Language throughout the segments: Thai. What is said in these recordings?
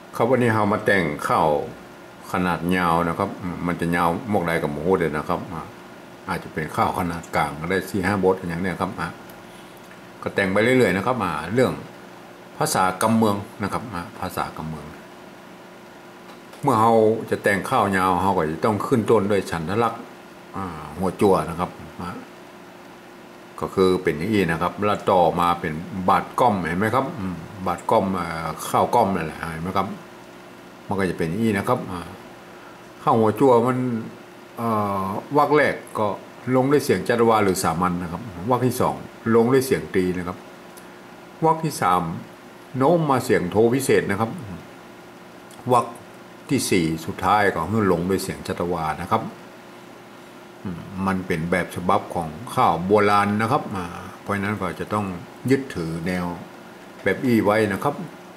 ครับวันนี้เรามาแต่งข้าวขนาดยาวนะครับมันจะยาวมกใดกับหมูเด็ดนะครับอาจจะเป็นข้าวขนาดกลางก็ได้4-5 บทอย่างนี้ครับก็แต่งไปเรื่อยๆนะครับเรื่องภาษากำเมืองนะครับภาษากำเมืองเมื่อเราจะแต่งข้าวยาวเราก็จะต้องขึ้นต้นด้วยฉันทลักษณ์หัวจั่วนะครับก็คือเป็นอย่างนี้นะครับแล้วต่อมาเป็นบาดก้อมเห็นไหมครับบาดก้อมข้าวก้อมนั่นแหละเห็นไหมครับมันก็จะเป็นอย่างนี้นะครับข้าวหัวจั่วมันวรรคแรกก็ลงด้วยเสียงจัตวาหรือสามัญนะครับวรรคที่สองลงด้วยเสียงตรีนะครับวรรคที่สามโน้มมาเสียงโทพิเศษนะครับวรรคที่สี่สุดท้ายก็ลงด้วยเสียงจัตวานะครับมันเป็นแบบฉบับของข้าวโบราณนะครับเพราะนั้นก็จะต้องยึดถือแนวแบบอี้ไว้นะครับ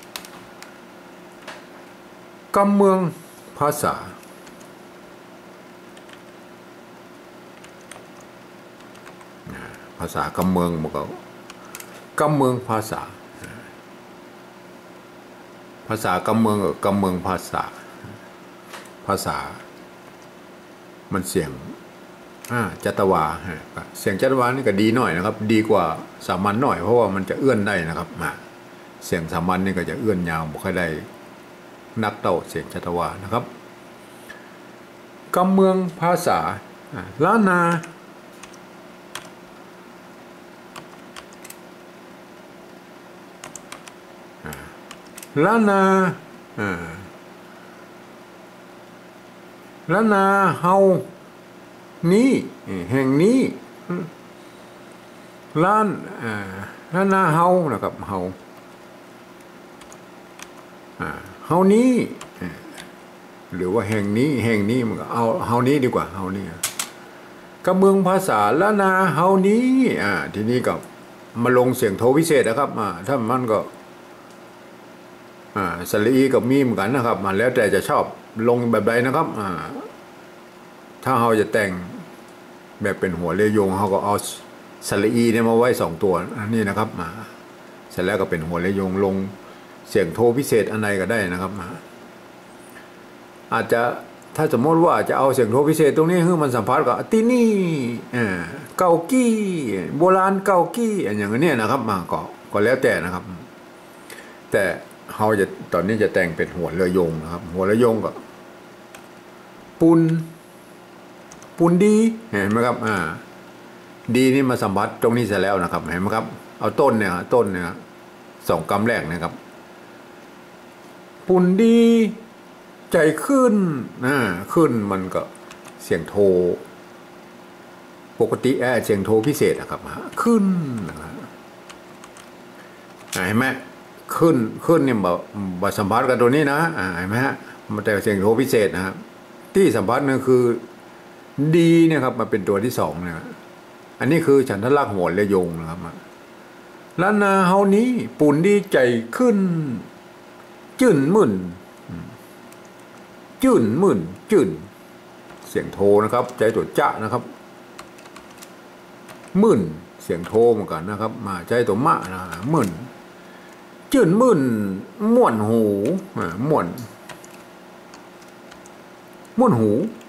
กำเมืองภาษาภาษากำเมืองมันก็กำเมืองภาษาภาษากำเมืองกับกำเมืองภาษาภาษามันเสียงจัตวาเสียงจัตวานี่ก็ดีหน่อยนะครับดีกว่าสามัญหน่อยเพราะว่ามันจะเอื้อนได้นะครับเสียงสามัญนี่ก็จะเอื้อนยาวไม่ค่อยได้นักเต่าเสียงจัตวานะครับกำเมืองภาษาล้านนาล้านนาล้านนาเฮานี้แห่งนี้ล้านนาเฮานะครับเฮานี้หรือว่าแห่งนี้มันก็เอาเฮานี้ดีกว่าเฮานี้กำเมืองภาษาล้านนาเฮานี้ทีนี้ก็มาลงเสียงโทพิเศษนะครับถ้ามันก็สลีกับมีเหมือนกันนะครับแล้วแต่จะชอบลงแบบใดนะครับถ้าเราจะแต่งแบบเป็นหัวเรือยงเขาก็เอาสลีเนี่ยมาไว้2 ตัวนี่นะครับเสร็จแล้วก็เป็นหัวเรือยงลงเสียงโทพิเศษอันใดก็ได้นะครับอาจจะถ้าสมมติว่าจะเอาเสียงโทพิเศษตรงนี้คือมันสัมพันธ์กับที่นี่เกากี้โบราณเกากี้อย่างนี้นะครับก็แล้วแต่นะครับแต่เขาจะตอนนี้จะแต่งเป็นหัวเรือยงนะครับหัวเรือยงก็ปูนดีเห็นไหมครับดีนี่มาสัมผัสตรงนี้เสร็จแล้วนะครับเห็นไหมครับเอาต้นเนี่ย2 กำแรกนะครับปูนดีใจขึ้นขึ้นมันก็เสียงโทปกติเสียงโทพิเศษนะครับขึ้นนะครับเห็นไหมขึ้นเนี่ยแบบสัมผัสกับตัวนี้นะเห็นไหมฮะมันแต่เสียงโทพิเศษนะครับที่สัมผัสนั่นคือดีเนี่ยครับมันเป็นตัวที่2นะอันนี้คือฉันทลักษณ์หัวเรือยงนะครับล้านนาเฮานี้ปุ่นดีใจขึ้นจื่นมื่นจื่นมื่นจื่นเสียงโทนะครับใจตัวจะนะครับมื่นเสียงโทเหมือนกันนะครับใจตัวมะนะมื่นจื่นมื่นม่วนหูม่วนหู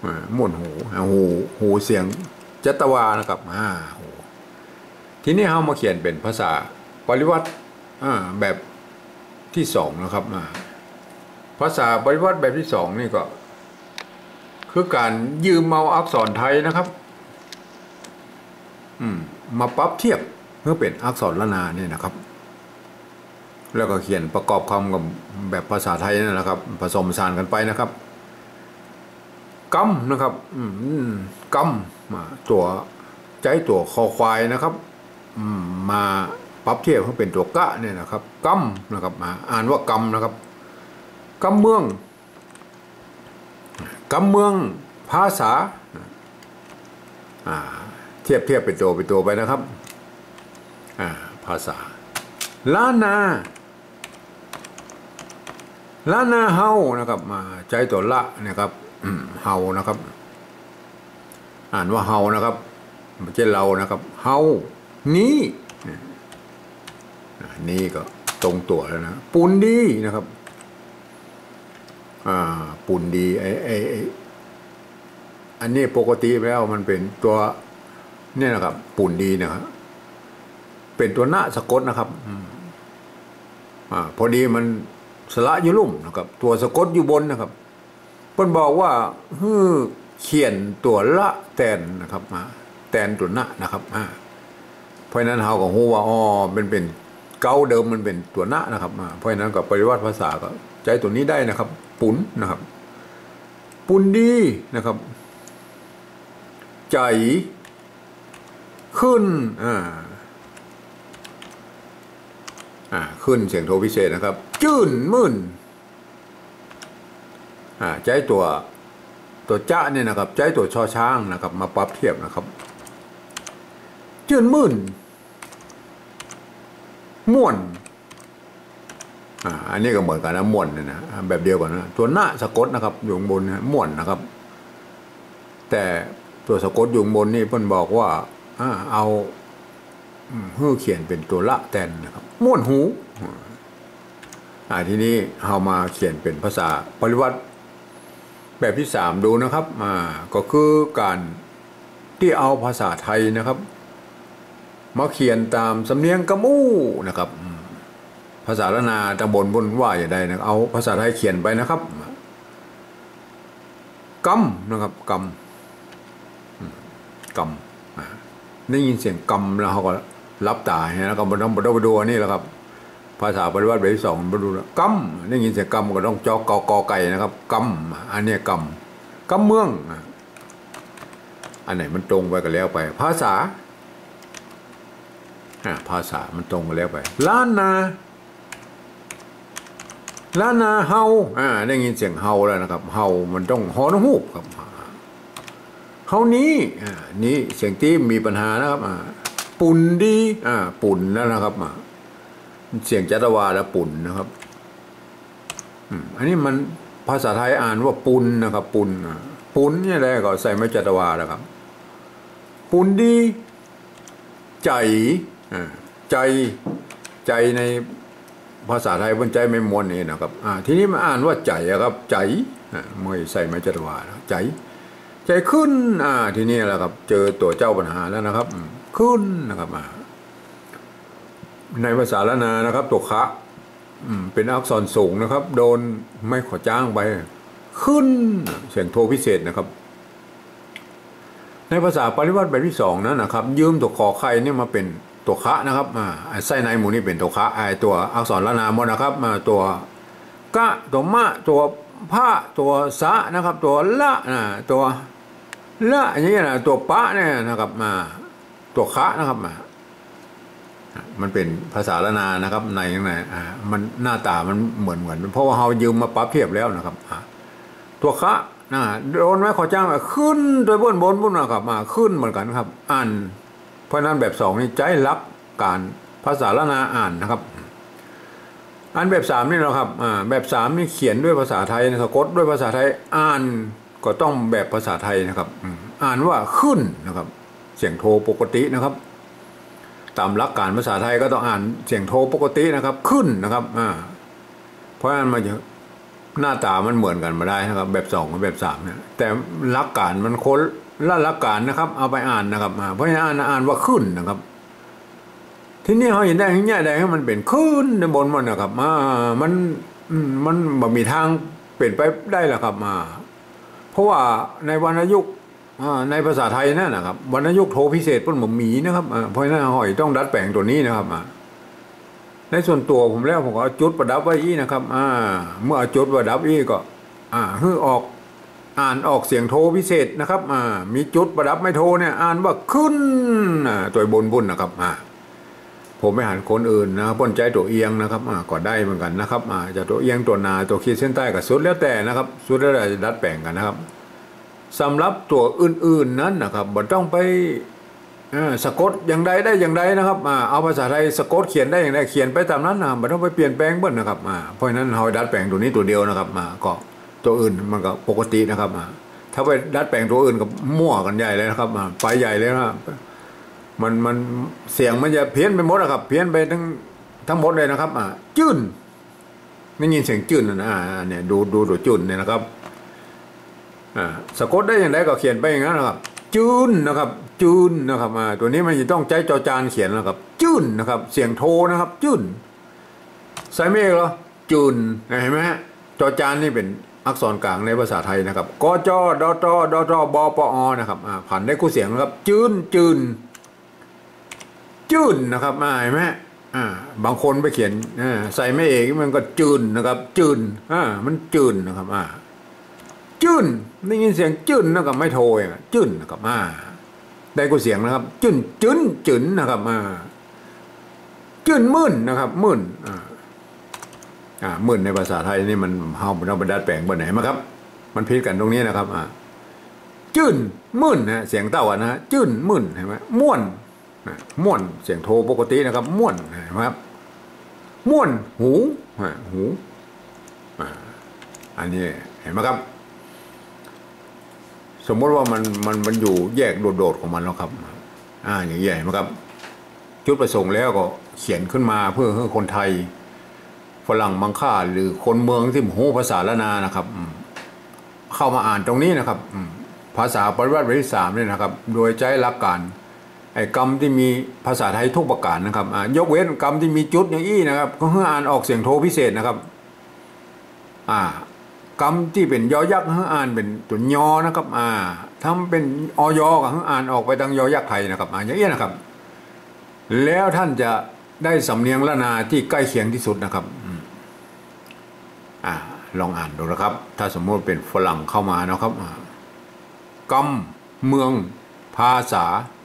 หูเสียงจัตวานะครับทีนี้เรามาเขียนเป็นภาษาปริวัติแบบที่2นะครับภาษาปริวัติแบบที่2นี่ก็คือการยืมเอาอักษรไทยนะครับมาปรับเทียบเพื่อเป็นอักษรล้านนาเนี่ยนะครับแล้วก็เขียนประกอบคำกับแบบภาษาไทยนั่นแหละครับผสมผสานกันไปนะครับกำนะครับกำตัวใจตัวคอควายนะครับมาปรับเทียบให้เป็นตัวกะเนี่ยนะครับกำนะครับอ่านว่ากำนะครับกำเมืองภาษาเทียบเป็นตัวไปนะครับภาษาล้านนาเฮานะครับใจตัวละนะครับเฮานะครับอ่านว่าเฮานะครับไม่ใช่เรานะครับเฮานี้นี่ก็ตรงตัวแล้วนะปูนดีนะครับปุ่นดีอันนี้ปกติแล้วมันเป็นตัวเนี่ยนะครับปุ่นดีนะครับเป็นตัวหน้าสะกดนะครับพอดีมันสระอยู่ลุ่มนะครับตัวสะกดอยู่บนนะครับเพิ่นบอกว่าเขียนตัวละแตนนะครับแตนตัวหน้านะครับเพราะนั้นเราก็รู้ว่าเป็นเก้าเดิมมันเป็นตัวหน้านะครับเพราะนั้นกับปริวัติภาษาก็ใจตัวนี้ได้นะครับปุ่นนะครับปุ่นดีนะครับใจขึ้นขึ้นเสียงโทพิเศษนะครับจื่นมื่นใจตัวจ้าเนี่ยนะครับใจตัวชอช้างนะครับมาปรับเทียบนะครับจื่นมื่นม่วนอันนี้ก็เหมือนกันนะม่วนนะแบบเดียวกันนะตัวหน้าสะกดนะครับอยู่บนนะม่วนนะครับแต่ตัวสะกดอยู่บนนี่เพิ่นบอกว่าเอาเขียนเป็นตัวละแตนนะครับม่วนหูทีนี้เอามาเขียนเป็นภาษาปริวัติแบบที่3ดูนะครับก็คือการที่เอาภาษาไทยนะครับมาเขียนตามสำเนียงกะมู่นะครับภาษาละนาตำบลบนว่าอย่างใดนะเอาภาษาไทยเขียนไปนะครับกำนะครับกำได้ยินเสียงกำแล้วเขาก็รับตาแล้วก็ต้องไปดูนี่แหละครับภาษาปริวัติแบบที่2มาดูกำได้ยินเสียงกำก็ต้องจอกกอไก่นะครับกำอันนี้กำเมืองอันไหนมันตรงไปก็แล้วไปภาษามันตรงกันแล้วไปล้านนาเฮาได้ยินเสียงเฮาแล้วนะครับเฮามันต้องฮอนฮูกครับเฮานี้นี่เสียงที่มีปัญหานะครับปุ่นดีปุ่นแล้วนะครับเสียงจัตวาและปุ่นนะครับอันนี้มันภาษาไทยอ่านว่าปุ่นนะครับปุ่นเนี่ยแหละก็ใส่ไม่จัตวาแล้วครับปุ่นดีใจในภาษาไทยบนใจไม่มวนนี่นะครับทีนี้มาอ่านว่าใจครับใจไม่ใส่ไม่จัตวาใจขึ้นทีนี้แหละครับเจอตัวเจ้าปัญหาแล้วนะครับขึ้นนะครับในภาษาละนานะครับตัวคะเป็นอักษรสูงนะครับโดนไม่ขอจ้างไปขึ้นเสียงโทพิเศษนะครับในภาษาปริวัติแบบที่2นะครับยืมตัวขอไข่เนี่ยมาเป็นตัวคะนะครับไส้ในหมูนี่เป็นตัวคะตัวอักษรละนาหมดนะครับตัวกะตัวมะตัวพะตัวสะนะครับตัวละตัวละอย่างนี้นะตัวปะเนี่ยนะครับตัวคะนะครับมันเป็นภาษาละนานะครับในข้างในมันหน้าตามันเหมือนเพราะว่าเรายืมมาปรับเทียบแล้วนะครับตัวคะโดนไว้ขอจ้างขึ้นโดยบนนะครับขึ้นเหมือนกันครับอ่านเพราะนั้นแบบ2นี่ใจรักการภาษาละนาอ่านนะครับอันแบบ3นี่นะครับแบบ3นี่เขียนด้วยภาษาไทยสะกดด้วยภาษาไทยอ่านก็ต้องแบบภาษาไทยนะครับอ่านว่าขึ้นนะครับเสียงโทปกตินะครับตามหลักการภาษาไทยก็ต้องอ่านเสียงโทปกตินะครับขึ้นนะครับเพราะฉะนั้นมาหน้าตามันเหมือนกันมาได้นะครับแบบ2กับแบบ3เนี่ยแต่หลักการมันคนละหลักการนะครับเอาไปอ่านนะครับเพราะฉะนั้นอ่านว่าขึ้นนะครับที่นี่เขาเห็นได้ที่นี่ได้ให้มันเป็นขึ้นในบนมันนะครับมันแบบมีทางเปลี่ยนไปได้แหละครับเพราะว่าในวรรณยุกต์ในภาษาไทยนั่นนะครับวรรณยุกต์โทพิเศษเป็นหมีนะครับเพราะฉะนั้นหอยต้องดัดแปลงตัวนี้นะครับในส่วนตัวผมแล้วผมก็เอาจุดประดับไว้อีนะครับเมื่อเอาจุดประดับอีก็ให้อ่านออกเสียงโทพิเศษนะครับมีจุดประดับไม่โทเนี่ยอ่านว่าขึ้นตัวบนนะครับผมไม่หันคนอื่นนะครับพ้นใจตัวเอียงนะครับก็ได้เหมือนกันนะครับจะตัวเอียงตัวนาตัวขีดเส้นใต้กับสุดแล้วแต่นะครับสุดแล้วแต่จะดัดแปลงกันนะครับสำหรับตัวอื่นๆนั้นนะครับบ่ต้องไปสะกดอย่างใดได้อย่างใดนะครับเอาภาษาไทยสะกดเขียนได้อย่างใดเขียนไปตามนั้นนะบ่ต้องไปเปลี่ยนแปลงเบิ้ลนะครับเพราะฉะนั้นเราดัดแปลงตัวนี้ตัวเดียวนะครับก็ตัวอื่นมันก็ปกตินะครับถ้าไปดัดแปลงตัวอื่นก็มั่วกันใหญ่เลยนะครับไปใหญ่เลยนะมันเสียงมันจะเพี้ยนไปหมดนะครับเพี้ยนไปทั้งหมดเลยนะครับจื้นได้ยินเสียงจื่นนะเนี่ยดูจื่นเนี่ยนะครับสะกดได้อย่างไรก็เขียนไปอย่างนั้นนะครับจื่นนะครับจื่นนะครับตัวนี้มันจะต้องใช้จอจานเขียนนะครับจื่นนะครับเสียงโทนะครับจื่นใส่ไม่เอกเหรอจื่นเห็นไหมฮะจอจานนี่เป็นอักษรกลางในภาษาไทยนะครับกจดตดตบปอนะครับผ่านได้คู่เสียงนะครับจื่นจื่นนะครับเห็นไหมบางคนไปเขียนใส่ไม่เอกมันก็จื่นนะครับจื่นมันจื่นนะครับจื่นได้ยินเสียงจื่นนะครับไม่โทจื่นนะครับได้คู่เสียงนะครับจื่นจื่นนะครับจื่นมื่นนะครับมื่นมื่นในภาษาไทยนี่มันเราไปดัดแปลงไปไหนมาครับมันพิดกันตรงนี้นะครับจื่นมื่นเสียงเต้านะจื่นมื่นเห็นไหมม่วนเสียงโทปกตินะครับม่วนนะครับม่วนหูอันนี้เห็นไหมครับสมมติว่ามันอยู่แยกโดดของมันแล้วครับอย่างใหญ่ไหมครับจุดประสงค์แล้วก็เขียนขึ้นมาเพื่อให้คนไทยฝรั่งมังค่าหรือคนเมืองที่หูภาษาละนานะครับเข้ามาอ่านตรงนี้นะครับภาษาปริวัติบทที่3เนี่ยนะครับโดยใช้หลักการกรรมที่มีภาษาไทยทุกประการนะครับยกเว้นกรรมที่มีจุดอย่างอี้นะครับก็ให้อ่านออกเสียงโทพิเศษนะครับกรรมที่เป็นยอยักษ์ให้อ่านเป็นตัวยอนะครับทำเป็นอยอก็ให้อ่านออกไปทางยอยักษ์ไทยนะครับอย่างนี้นะครับแล้วท่านจะได้สำเนียงละนาที่ใกล้เคียงที่สุดนะครับลองอ่านดูนะครับถ้าสมมติเป็นฝรั่งเข้ามานะครับกรรมเมืองภาษา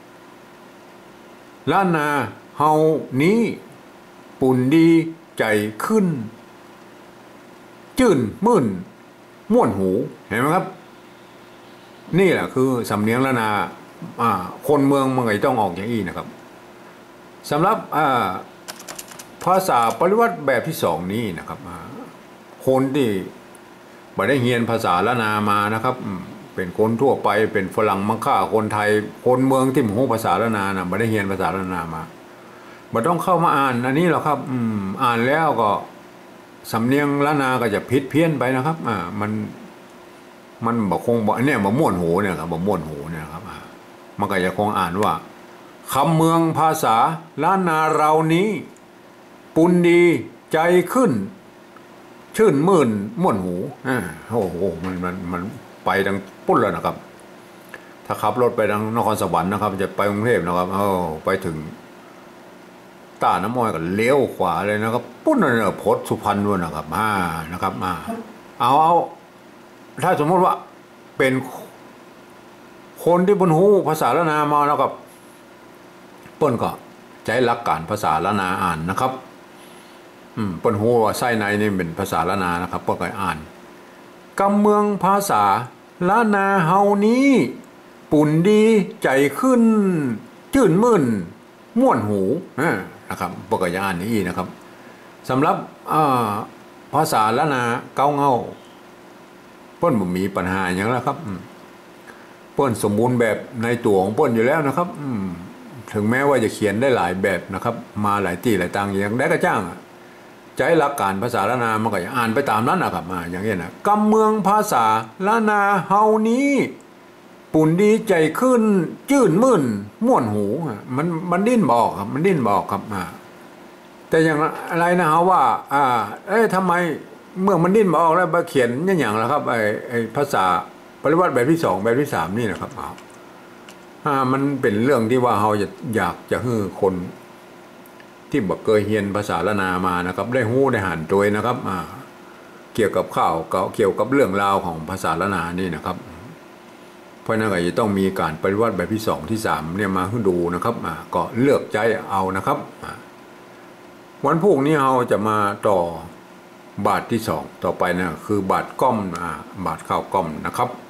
ล้านนาเฮานี้ปุ่นดีใจขึ้นจื่นมื่นม่วนหูเห็นไหมครับนี่แหละคือสำเนียงล้านนาคนเมืองมันก็ต้องออกอย่างนี้นะครับสำหรับภาษาปริวัติแบบที่2นี้นะครับคนที่ไม่ได้เรียนภาษาล้านนามานะครับเป็นคนทั่วไปเป็นฝรั่งมังค่าคนไทยคนเมืองที่หูภาษาละนาไม่ได้เรียนภาษาละนามาไม่ต้องเข้ามาอ่านอันนี้หรอกครับอ่านแล้วก็สำเนียงละนาก็จะผิดเพี้ยนไปนะครับมันบอกคงบอกเนี่ยบ่ม่วนหูเนี่ยครับบ่ม่วนหูเนี่ยครับมันก็จะคงอ่านว่าคำเมืองภาษาละนาเรานี้ปุนดีใจขึ้นชื่นมื่นม่วนหูโอ้โหมันไปดังปุ้นแล้วนะครับถ้าขับรถไปดังนครสวรรค์นะครับจะไปกรุงเทพนะครับไปถึงตาน้ำม้อยก็เลี้ยวขวาเลยนะครับปุ้นเนี่ยพดสุพรรณด้วยนะครับนะครับเอาถ้าสมมติว่าเป็นคนที่บนหูภาษาละนามาแล้วกับเปิ้นก็ใช้หลักการภาษาละนาอ่านนะครับเปิ้นหูว่าไส้ในนี่เป็นภาษาละนานะครับเปิ้นก็อ่านกำเมืองภาษาล้านนาเฮานี้ปุ่นดีใจขึ้นจื่นมื่นม่วนหูนะครับปกติอ่านนี้นะครับสำหรับภาษาล้านนาเก้าเงาเปิ้นบ่มีปัญหาอย่างแล้วครับเปิ้นสมบูรณ์แบบในตัวของเปิ้นอยู่แล้วนะครับถึงแม้ว่าจะเขียนได้หลายแบบนะครับมาหลายที่หลายต่างอย่างได้ก็จ้างใช้หลักการภาษาละนามันก็อ่านไปตามนั้นนะครับอย่างนี้นะกำเมืองภาษาละนาเฮานี้ปุ่นดีใจขึ้นจื่นมื่นม่วนหูมันดิ้นบอกครับมันดิ้นบอกครับแต่อย่างอะไรนะฮะว่าทำไมเมื่อมันดิ้นบอกแล้วมาเขียนอย่างละครับไอ้ภาษาปริวัติแบบที่2แบบที่3นี่นะครับมันเป็นเรื่องที่ว่าเราอยากจะให้คนที่บอกเคยเรียนภาษาละนามานะครับได้หู้ได้หันตัวนะครับเกี่ยวกับข่าวเกี่ยวกับเรื่องราวของภาษาละนานี่นะครับเพราะนั่นก็จะต้องมีการปฏิวัติแบบที่2ที่3เนี่ยมาให้ดูนะครับก็เลือกใจเอานะครับวันพรุ่งนี้เราจะมาต่อบาทที่2ต่อไปนะคือบาทก้อมบาทข้าวก้อมนะครับ